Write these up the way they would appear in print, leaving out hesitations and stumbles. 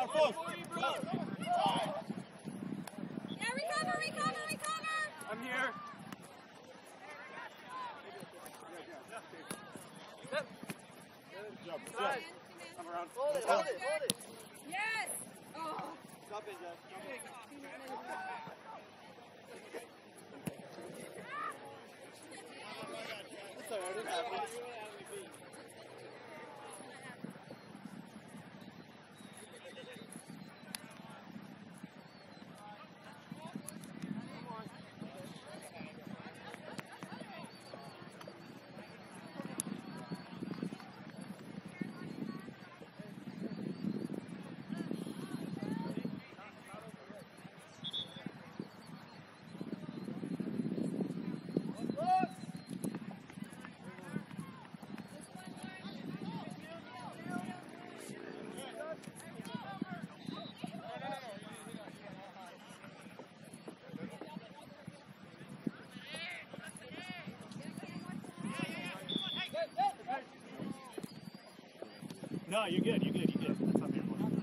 I'm here. I'm around. Hold it. Yes! Oh. Stop it, Jeff. It's alright, it happens. No, you're good. That's not your point.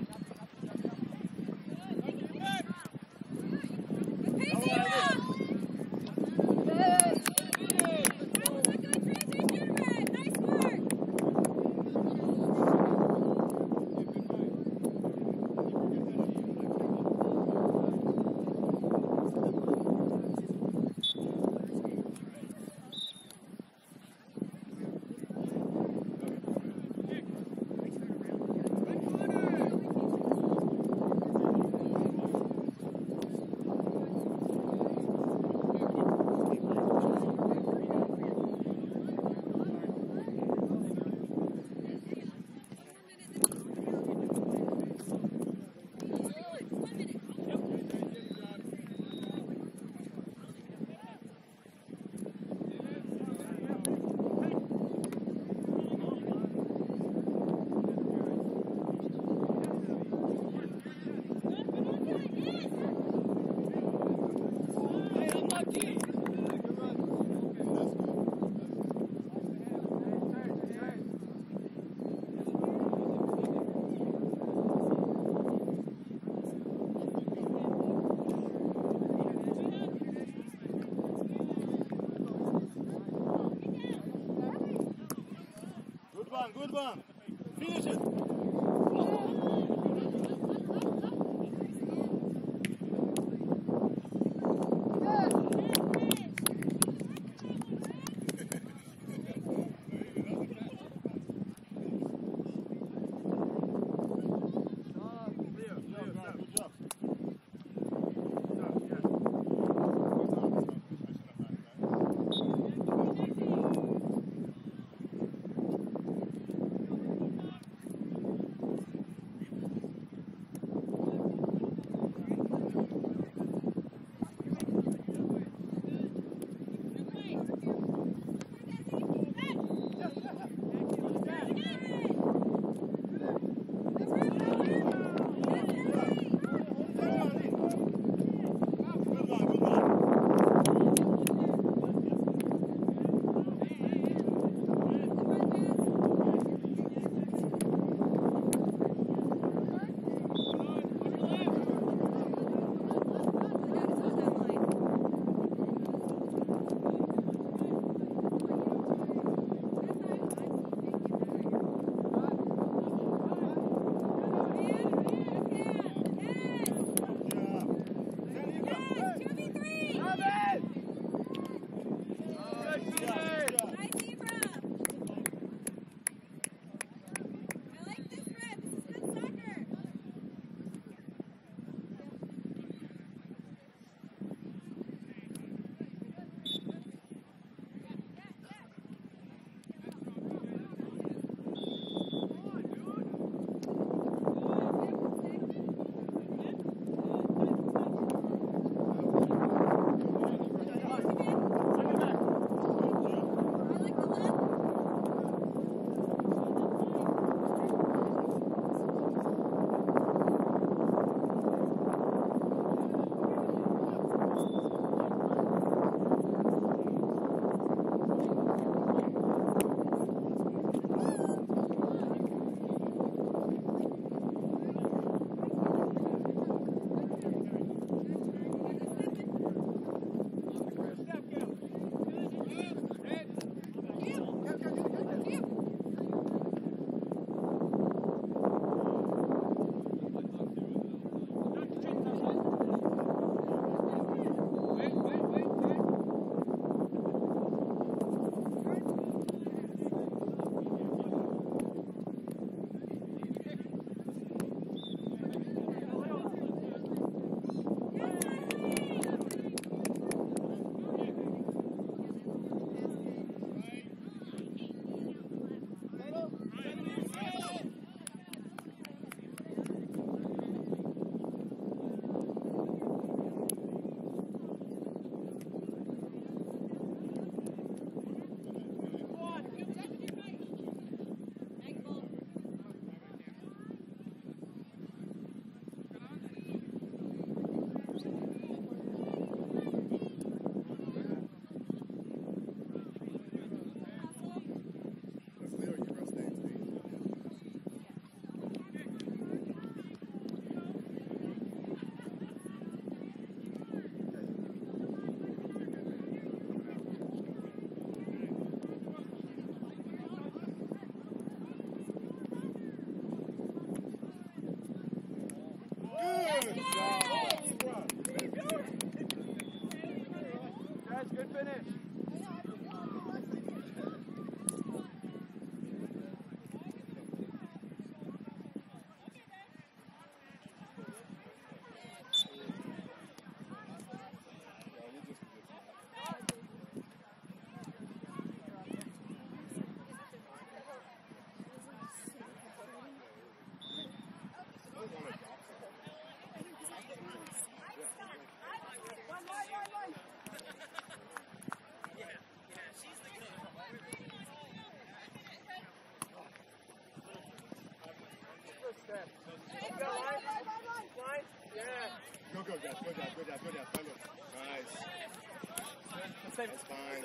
Good corner! Go, guys. Good job. Nice. That's fine.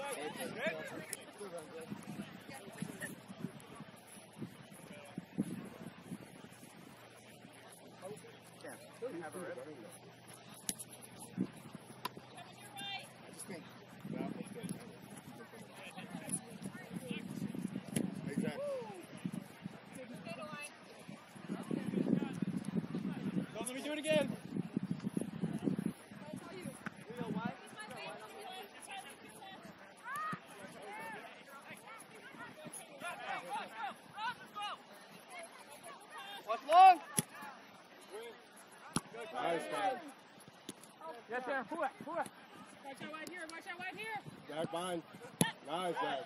I just think that was good. Exactly. Don't let me do it again. What's long? Nice, guys. Yes, sir. Pull it. Watch out right here. Jack, fine. Nice, Jack.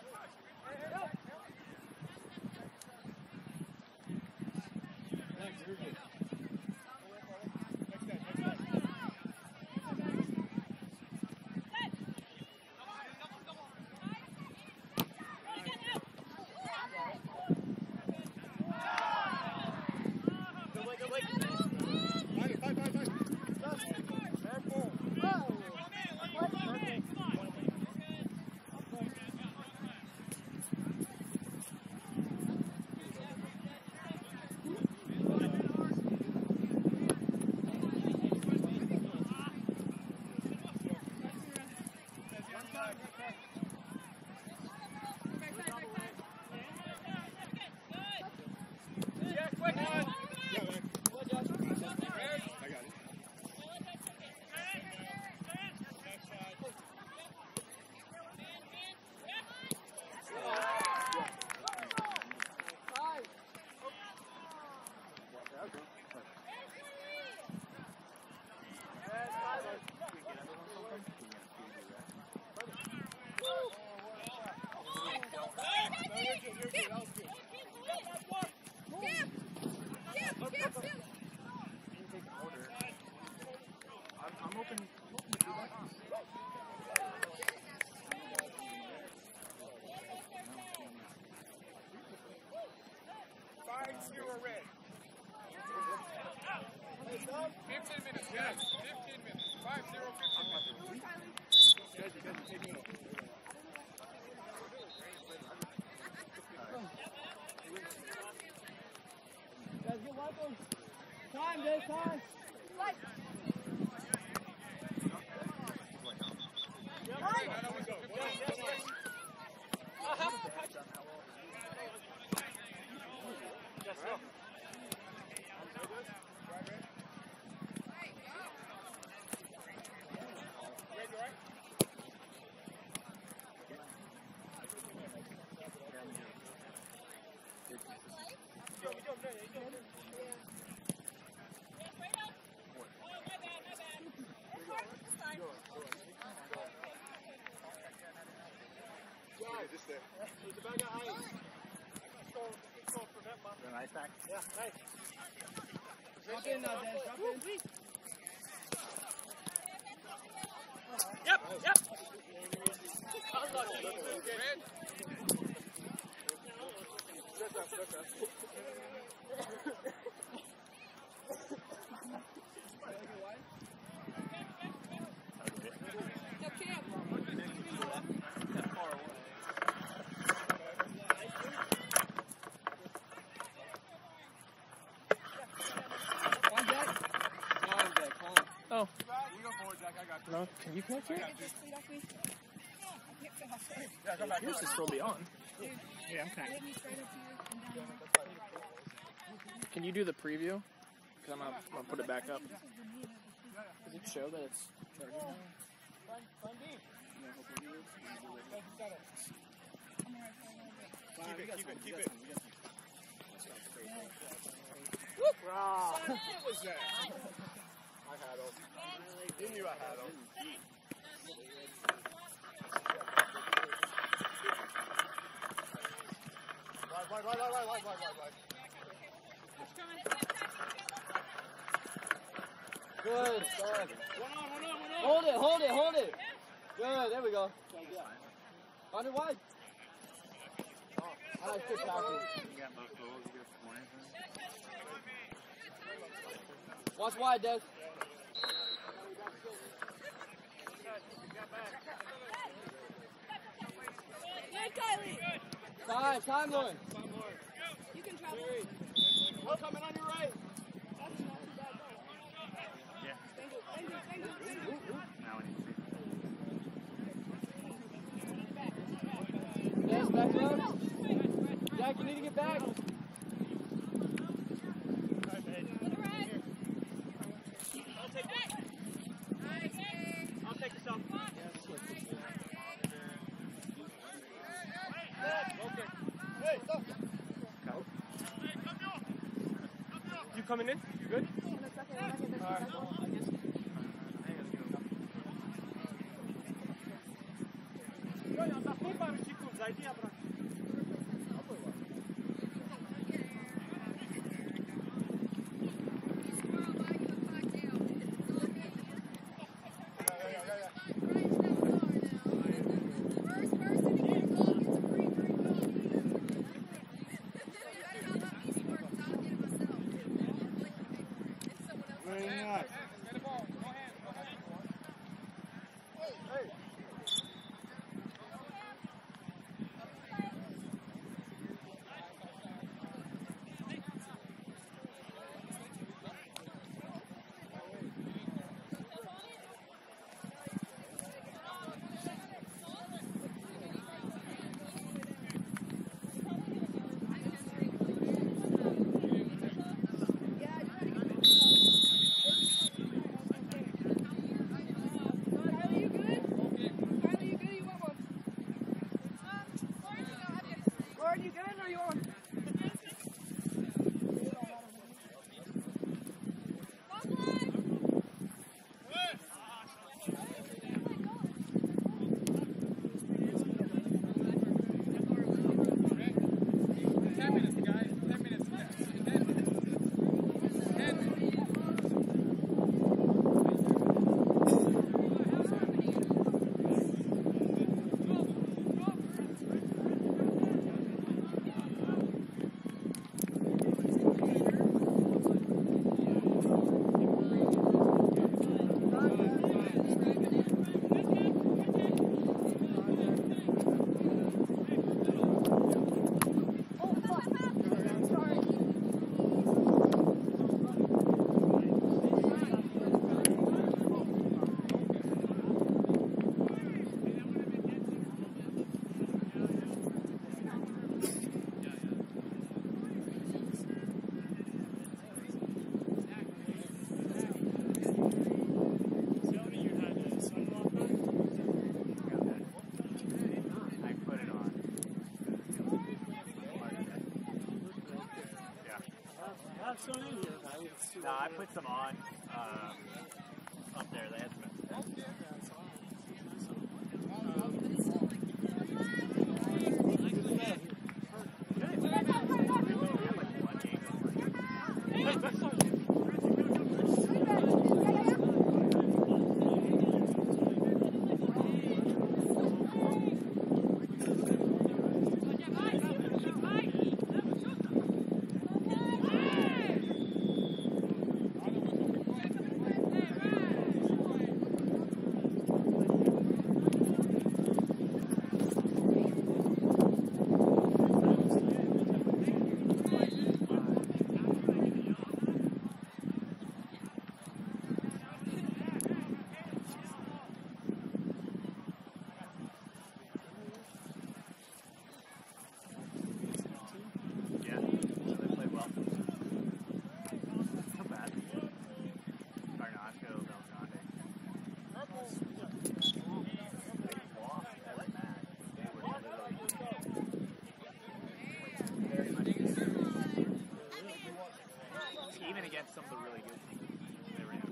I'm open to do that. 5-0 red. 15 minutes, yes. 15 minutes. 5-0, 15 minutes. Guys, take me. Guys, get welcome. Time, Dave, time. Just there. There's a bag of ice. Let's go for that, Mom. An ice pack? Yeah, nice. Drop in now, Dan. Drop in. Yep. Oh. You go forward, Jack. I got you. No, can you connect here? Yeah, come back. Yours is still be on. Yeah, I'm connected. Can you do the preview? Because I'm gonna put it back up. Does it show that it's charging now? Keep it. Wow. What was that? I had him. You knew I had him. Right. Good. Hold it. Good, there we go. On it wide. Nice, good tackle. You got both goals. You got points. Watch wide, Des. Time, Lauren. You can travel. We're coming on your right. Yeah. Thank you. Now I need to see. Des, back up. Jack, you need to get back. I'll take this off. You coming in? You good? No, I put some on up there. They had some. Even against some of the really good teams they ran.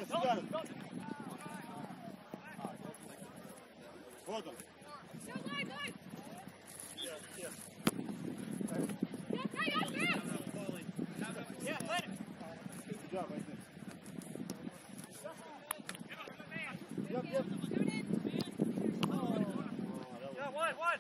it, you got it. Well done. Yeah, let it. Good job, right there. Yep. Yeah, one.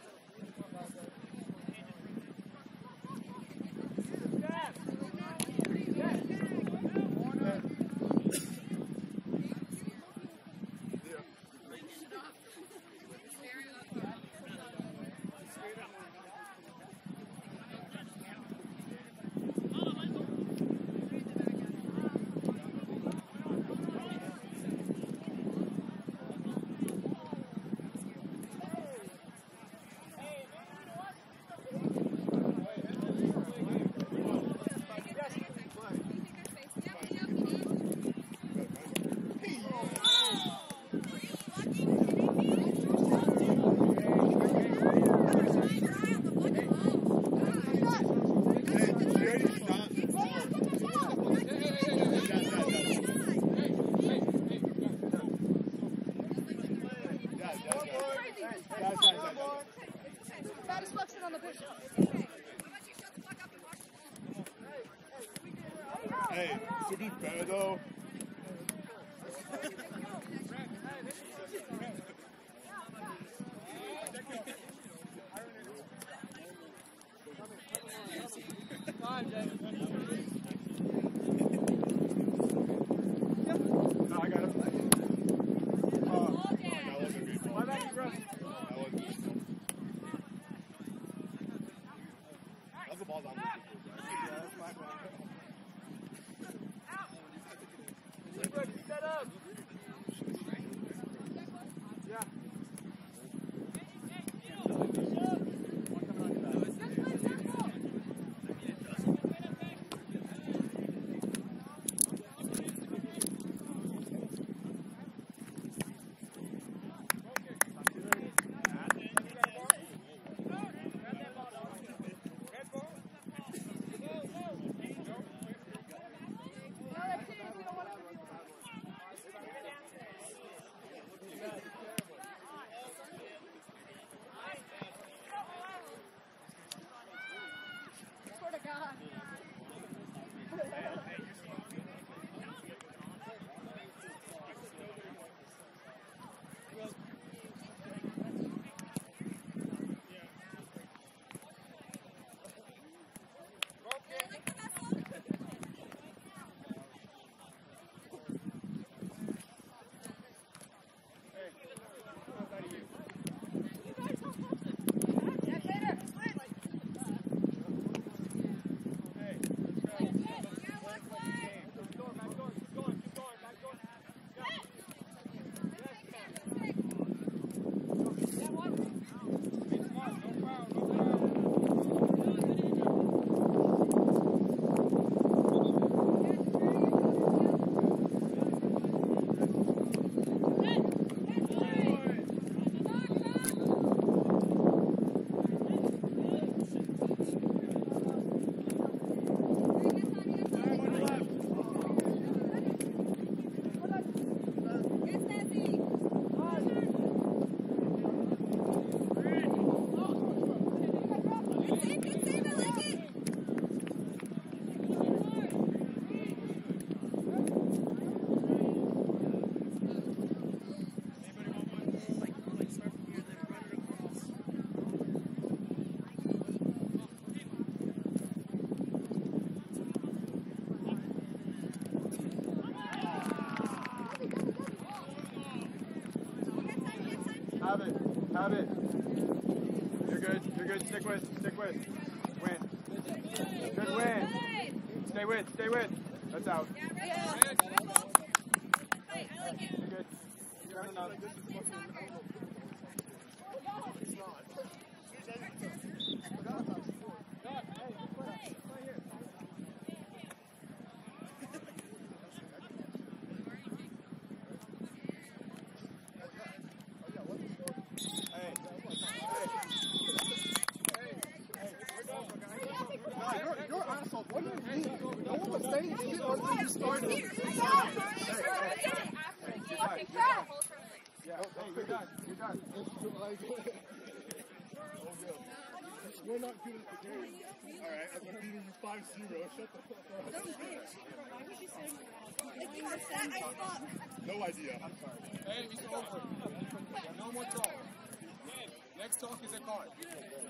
Satisfaction on the pitch. Hey, to be fair though. Time, Jay. No, I got it. That's the ball's on. Set up. Yeah. Swear to God. Have it. You're good. Stick with. Win. Good win. Stay with. That's out. You're good. You're on enough. You're an asshole. What do you mean? No one was saying shit until you started. Yeah, hey, you're done. You're done. We're not good at the game. Alright, I'm beating you 5-0. Shut the fuck up. No idea. I'm sorry. Hey, it's over. No more talk. Next talk is a card.